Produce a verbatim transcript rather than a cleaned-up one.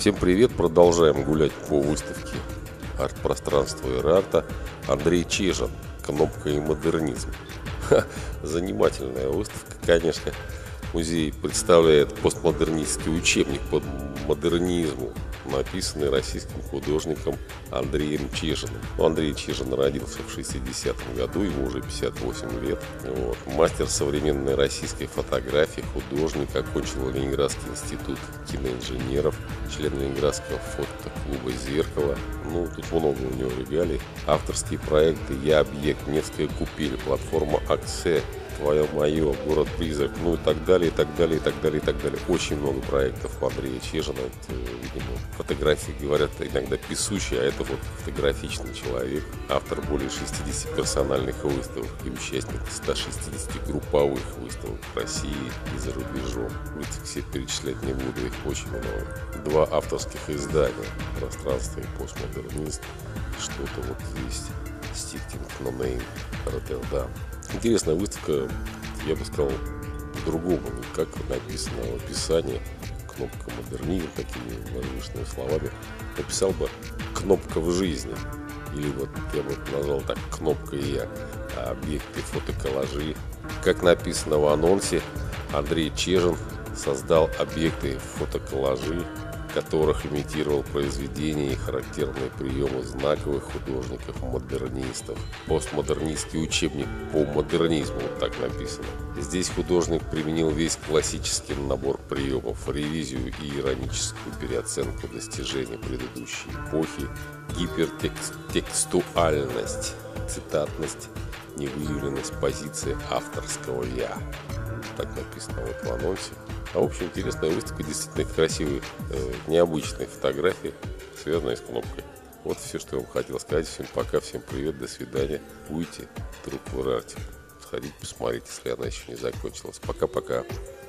Всем привет! Продолжаем гулять по выставке арт-пространства ИрАрта. Андрей Чижин. Кнопка и модернизм. Ха, занимательная выставка, конечно. Музей представляет постмодернистский учебник по модернизму, написанный российским художником Андреем Чижиным. Андрей Чижин родился в шестидесятом году, ему уже пятьдесят восемь лет. Вот. Мастер современной российской фотографии, художник, окончил Ленинградский институт киноинженеров, член Ленинградского фотоклуба «Зеркало». Ну, тут много у него регалий. Авторские проекты «Я объект», «Невская купель», платформа «Акция», «Твое мое», «Город-призрак», ну и так далее, и так далее, и так далее, и так далее. Очень много проектов у Андрея Чижина. Это, видимо, фотографии, говорят, иногда писущие, а это вот фотографичный человек. Автор более шестидесяти персональных выставок и участник ста шестидесяти групповых выставок в России и за рубежом. Ведь все перечислять не буду, их очень много. Два авторских издания «Пространство» и «Постмодернист». Что-то вот есть. Стиктинг, Нонейм, Роттердам. Интересная выставка, я бы сказал, по-другому, не как написано в описании. Кнопка модернизм, такими возвышенными словами. Написал бы «Кнопка в жизни». Или вот я бы назвал так «Кнопка и я». Объекты фотоколлажи. Как написано в анонсе, Андрей Чижин создал объекты фотоколлажи, которых имитировал произведения и характерные приемы знаковых художников-модернистов. Постмодернистский учебник по модернизму, вот так написано. Здесь художник применил весь классический набор приемов, ревизию и ироническую переоценку достижений предыдущей эпохи, гипертекстуальность, цитатность, невыявленность позиции авторского «я». Так написано вот в анонсе. А в общем, интересная выставка, действительно красивые, э, необычные фотографии, связанные с кнопкой. Вот все, что я вам хотел сказать. Всем пока, всем привет, до свидания. Будете труд в ИрАрте. Сходите, посмотрите, если она еще не закончилась. Пока-пока.